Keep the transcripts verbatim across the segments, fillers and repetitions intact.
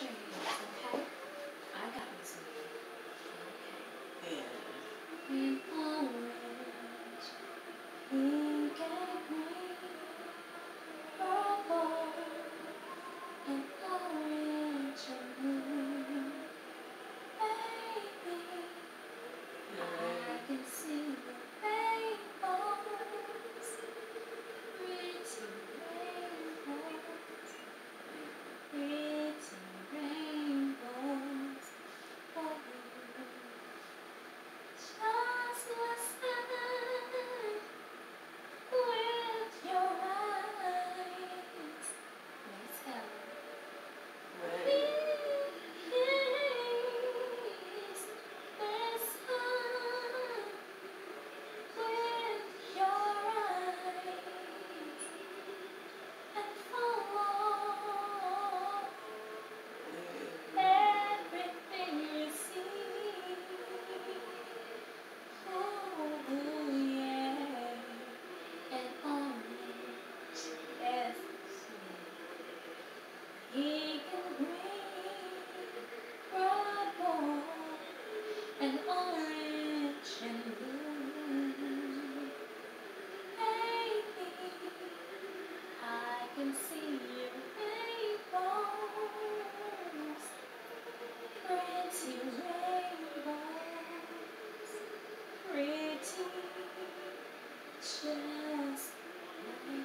your hands, okay? I got this one. Okay. Yeah. In orange, pink and green, purple, and orange and blue. Baby, I can see the rainbows, pretty rainbows, pretty rainbows for you. Just listen with your eyes. Let's go. Right. Please listen with your eyes and follow everything you see. Oh yeah, and orange, yes, he can bring purple and orange and blue. Baby, I can see your rainbows, pretty rainbows, pretty, just like you.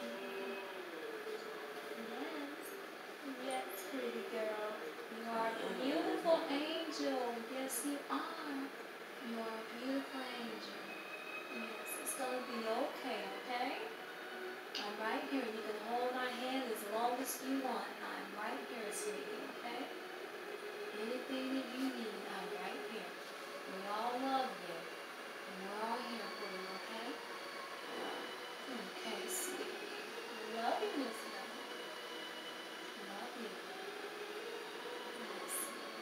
Yes, yes, pretty girl. You are a beautiful angel. Yes, you are. You are a beautiful angel. Yes, it's gonna be okay, okay? I'm right here. You can hold my hand as long as you want. I'm right here, sweetie, okay? Anything that you need, I'm right here. We all love you. And we're all here for you, okay? Okay, sweetie. Love you, Miss Love. Love you. Yes.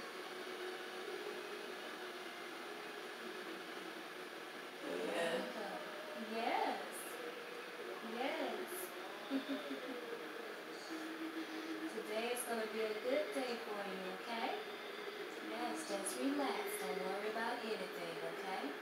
Yeah. Yes. Yes. Today is going to be a good day for you, okay? Yes, just relax. Don't worry about anything, okay?